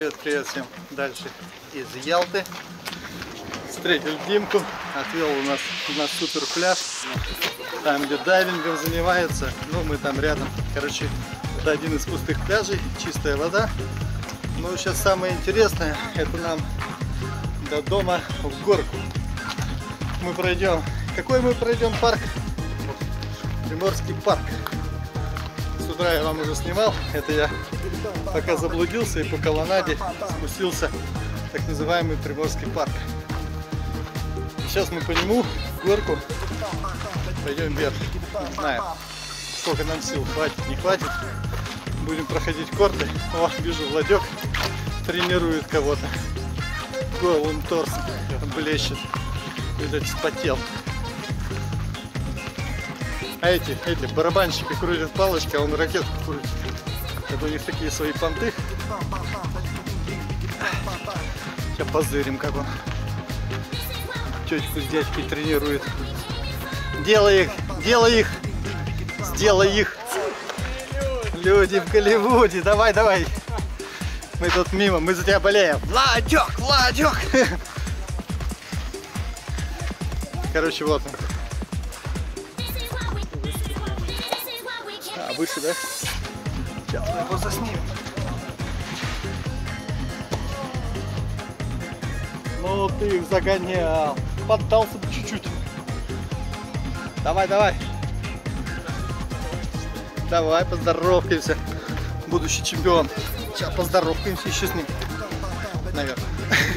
Привет всем. Дальше из Ялты. Встретил Димку, отвел у нас супер пляж, там где дайвингом занимается, ну мы там рядом. Короче, это один из пустых пляжей, чистая вода. Но сейчас самое интересное, это нам до дома в горку. Мы пройдем, какой мы пройдем парк? Приморский парк. С утра я вам уже снимал, это я пока заблудился и по колоннаде спустился в так называемый Приморский парк. Сейчас мы по нему в горку пойдем вверх. Не знаю, сколько нам сил, хватит, не хватит. Будем проходить корты. О, вижу, Владек тренирует кого-то. Голым торс блещет. Видать, вспотел. А эти барабанщики крутят палочкой, а он ракетку крутит. Это у них такие свои понты. Сейчас позырим, как он тетьку с дядькой тренирует. Делай их, сделай их. Люди в Голливуде, давай. Мы тут мимо, мы за тебя болеем. Владек. Короче, вот он. А, выше, да? Сейчас мы его заснимем. Ну ты их загонял. Поддался бы чуть-чуть. Давай. Давай, поздоровкаемся. Будущий чемпион. Сейчас поздоровкаемся еще с ним. Наверное.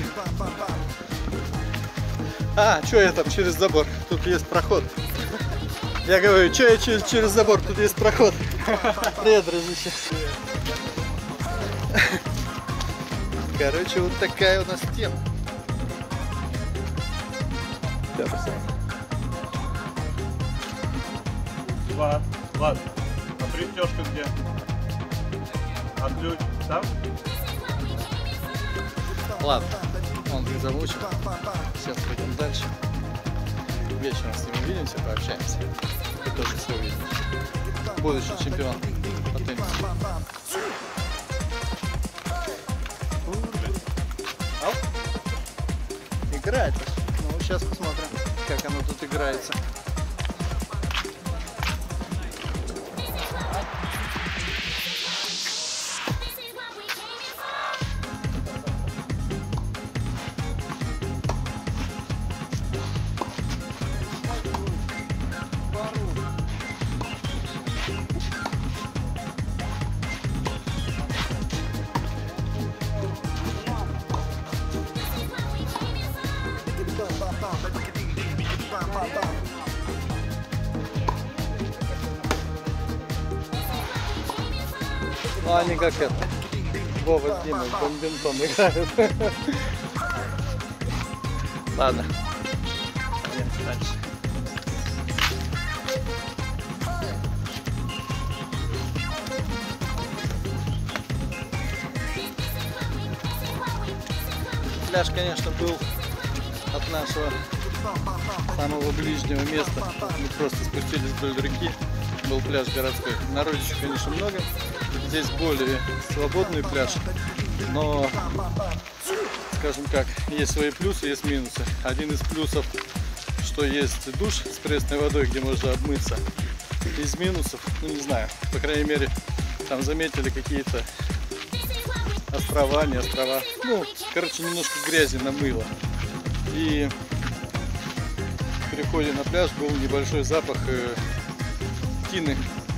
А, что я там через забор? Тут есть проход. Я говорю, что я через забор? Тут есть проход. Привет, дружище. Короче, вот такая у нас тема. Да, Ладно. А притёжка где? Отключ, там? Ладно, он их замучил. Сейчас пойдем дальше. Вечером с ним увидимся, пообщаемся. Ты тоже все увидишь. Будущий чемпион по теннису. Играет. Ну, сейчас посмотрим, как оно тут играется. Ну они как это, Вова с Димой в бомбинтон играют. Ладно, пойдем дальше. Пляж, конечно, был от нашего самого ближнего места. Мы просто спустились вдоль реки. Был пляж городской. Народища, конечно, много. Здесь более свободный пляж, но, скажем как, есть свои плюсы, есть минусы. Один из плюсов, что есть душ с пресной водой, где можно обмыться. Из минусов, ну не знаю, по крайней мере, там заметили какие-то острова, не острова. Ну, короче, немножко грязи намыло. И при входе на пляж был небольшой запах тины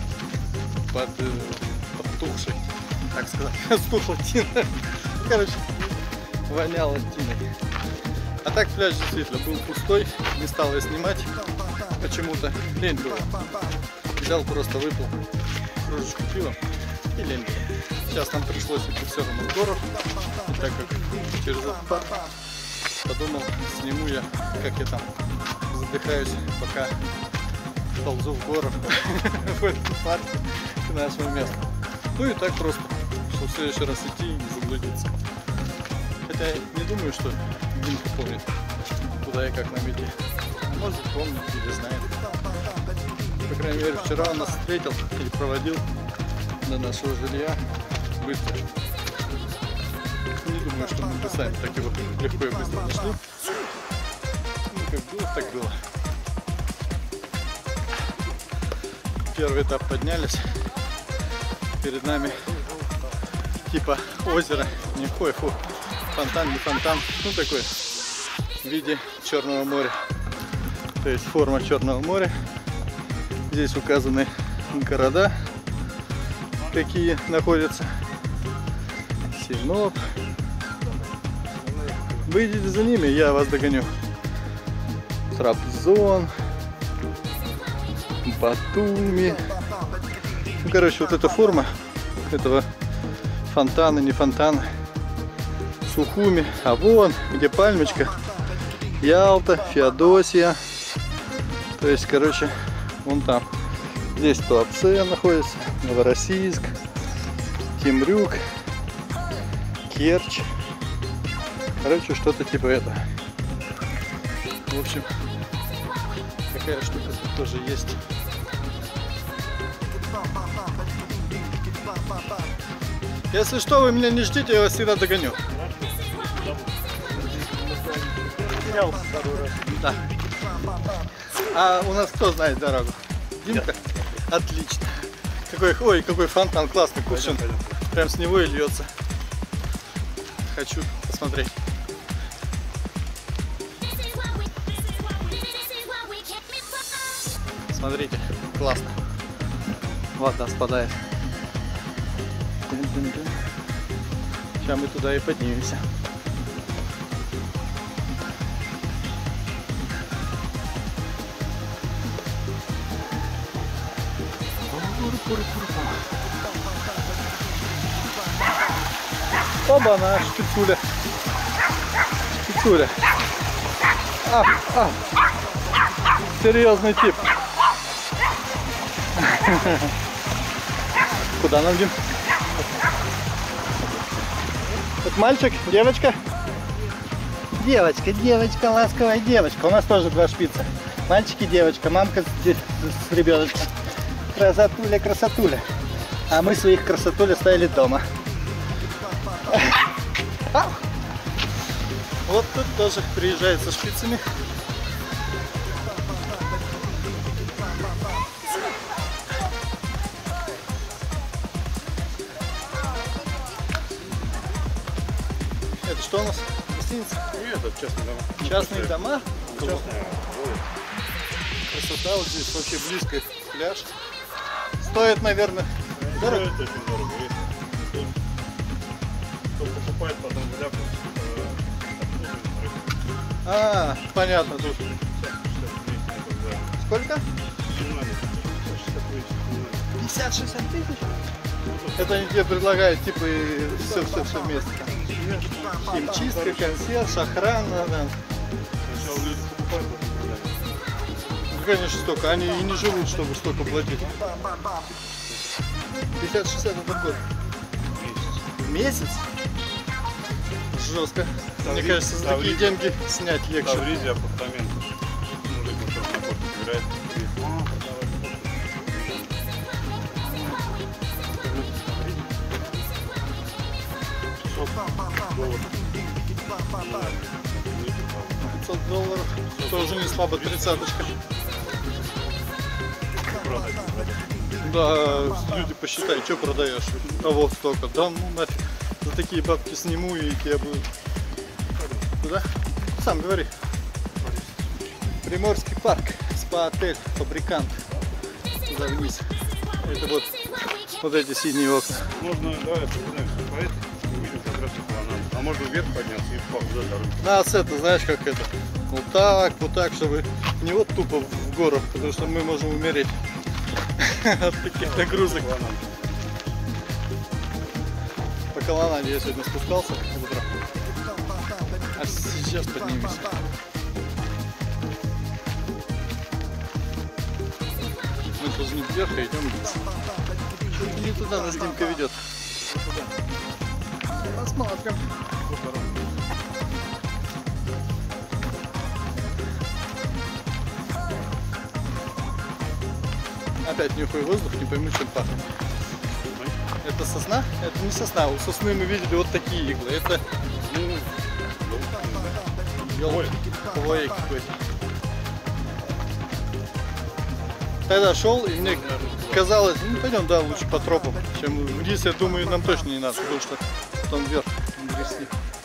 подтухшей, так сказать, стухла тина. Короче, воняло тиной. А так пляж действительно был пустой, не стал я снимать почему-то, лень было. Взял, просто выпил кружечку пива и лень было. Сейчас нам пришлось идти все равно в гору, и так как через этот парк, подумал, сниму я, как я там задыхаюсь, пока ползу в гору в этот парк к нашему месту. Ну и так просто, чтобы в следующий раз идти и не заблудиться. Хотя я не думаю, что Димка помнит, куда и как нам идти. Может, помнит или знает. По крайней мере, вчера он нас встретил и проводил до нашего жилья быстро. думаю, что мы бы сами так его легко и быстро нашли. Ну, как было, так было. Первый этап поднялись. Перед нами типа озеро. Не фу, фонтан, не фонтан. Ну, такой в виде Черного моря. То есть форма Черного моря. Здесь указаны города, какие находятся. Синоп. Вы идите за ними, я вас догоню. Трабзон, Батуми. Ну, короче, вот эта форма этого фонтана, не фонтана. Сухуми. А вон, где пальмочка. Ялта, Феодосия. То есть, короче, вон там. Здесь Туапсе находится, Новороссийск, Темрюк, Керчь. Короче, что-то типа этого. В общем, такая штука тут тоже есть. Если что, вы меня не ждите, я вас всегда догоню. Да. А у нас кто знает дорогу? Димка? Отлично. Ой, какой фонтан классный, кувшин. Прям с него и льется. Хочу посмотреть. Смотрите, классно. Вода спадает. Сейчас мы туда и поднимемся. Оба-на, шпицуля. Шпицуля. Серьезный тип. Куда нам, Дим? Это мальчик, девочка? Девочка, ласковая девочка. У нас тоже два шпица. Мальчик и девочка, мамка с ребеночком. Красотуля. А мы своих красотуль оставили дома. Вот тут тоже приезжает со шпицами. Это что у нас? Гостиница? Нет, это частные дома. Частные дома? Частные. Красота, вот здесь вообще близко пляж. Стоит, наверное, дорого. Это очень дорого. Кто покупает, потом вляпает. Понятно тут. Сколько? 50-60 тысяч? Это они тебе предлагают, типа, и все вместе. Химчистка, консьерж, охрана, да. Сначала люди покупают, потом вляпают. Ну, конечно, столько. Они и не живут, чтобы столько платить. 50-60 это год. Месяц? Жестко. Мне кажется, за такие деньги снять легче. В Ризе апартаменты. Мужик на корте играет. $500. Тоже не слабо, 30-очка. Да, люди посчитай, что продаешь. А вот столько. Да ну нафиг. За такие бабки сниму и тебе будет. Куда? Сам говори. Приморский парк, спа-отель, фабрикант. Туда вниз. Это вот эти синие окна. Можно, давай, прогуляемся по этой, увидим как раз планам. А можно вверх подняться и впал за дорогу. Нас это, знаешь, как это? Вот так, чтобы не вот тупо в гору, потому что мы можем умереть от таких нагрузок. По колоннаде я сегодня спускался утром, а сейчас поднимемся. Мы должны вверх и идем вниз. Не туда нас Димка ведет. Посмотрим. Опять нюхаю воздух, не пойму, чем пахнет. Это сосна? Это не сосна. У сосны мы видели вот такие иглы. Это Хвоя какой-то. Тогда шел, и мне казалось, ну пойдем, да, лучше по тропам, чем вниз, я думаю, нам точно не надо, потому что потом вверх грести.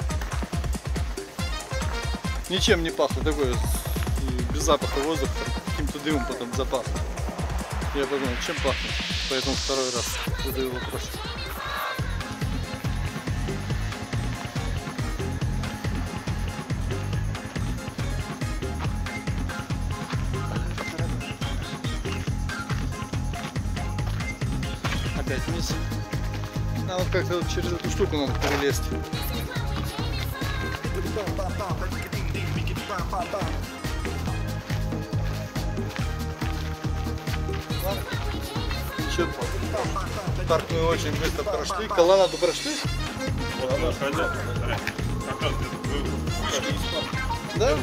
Ничем не пахло, такое без запаха воздуха, каким-то дымом потом запахло. Я подумал, чем пахнет, поэтому второй раз задаю вопрос. Опять вниз. А вот как-то вот через эту штуку надо перелезть. Ничего, парк мы очень быстро прошли. Колоннаду прошли? Да?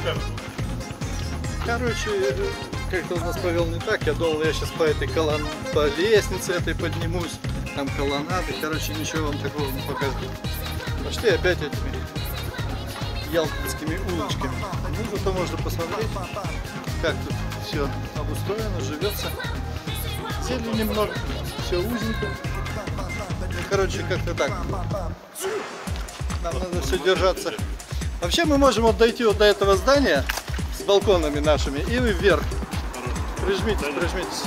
Короче, как-то он нас повел не так. Я думал, я сейчас по лестнице этой поднимусь. Там колоннады. Короче, ничего вам такого не показывает. Пошли опять этими ялтинскими улочками. Ну, зато можно посмотреть, как тут все обустроено, живется. Зелени немного, все узенько. Короче, как-то так. Нам надо все держаться. Вообще мы можем вот дойти вот до этого здания с балконами нашими и вверх. Прижмитесь, прижмитесь.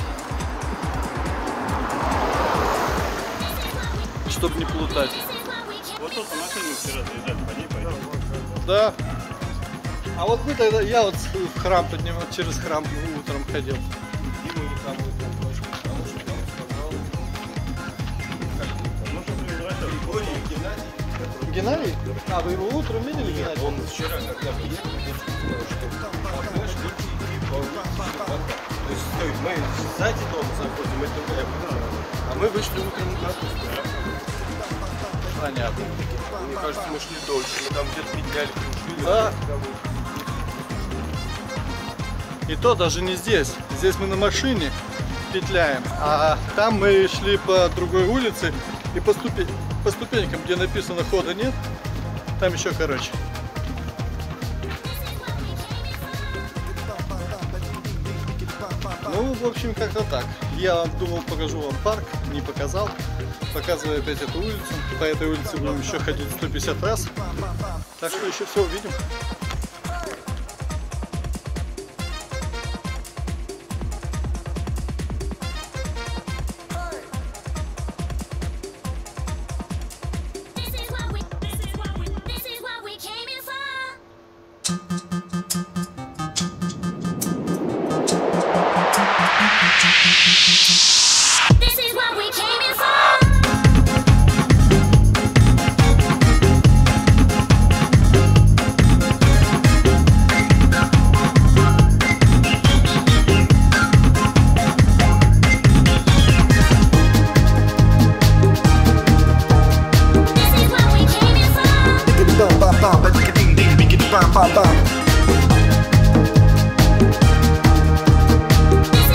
Чтобы не плутать. Вот тут машину вчера заезжали, по ней пойдем. Да. А вот мы тогда, я вот в храм поднимал, через храм утром ходил. Геннадий? А, вы его утром видели, Геннадий? Он вчера, когда приехал, то есть мы сзади дома заходим, а мы вышли утром на ту. Понятно. Мне кажется, мы шли дольше, мы там где-то петляли, кружили. Да. И то даже не здесь. Здесь мы на машине петляем, а там мы шли по другой улице и по ступенькам, где написано хода нет, там еще короче. Ну, в общем, как-то так. Я думал, покажу вам парк, не показал. Показываю опять эту улицу. По этой улице будем еще ходить 150 раз. Так что еще все увидим.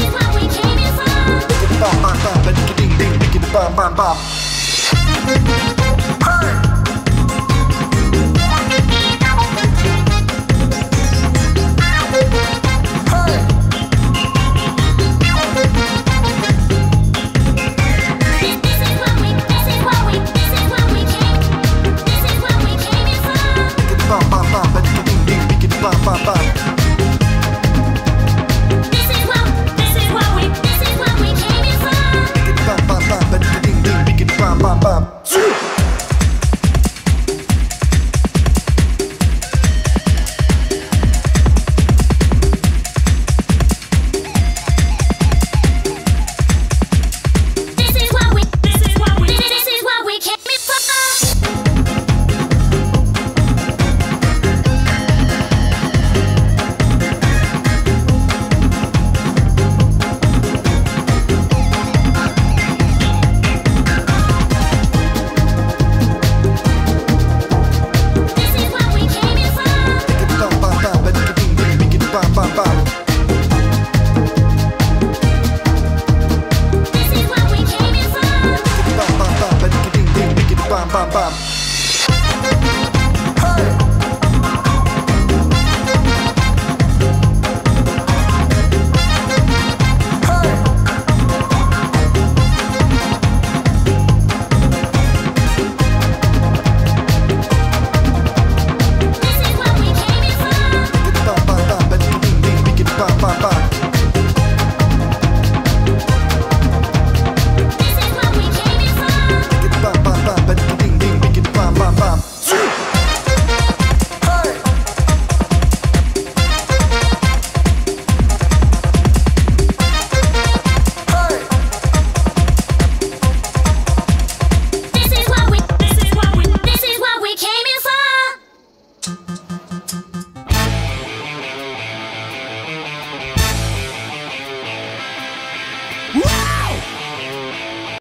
Bam bam bam.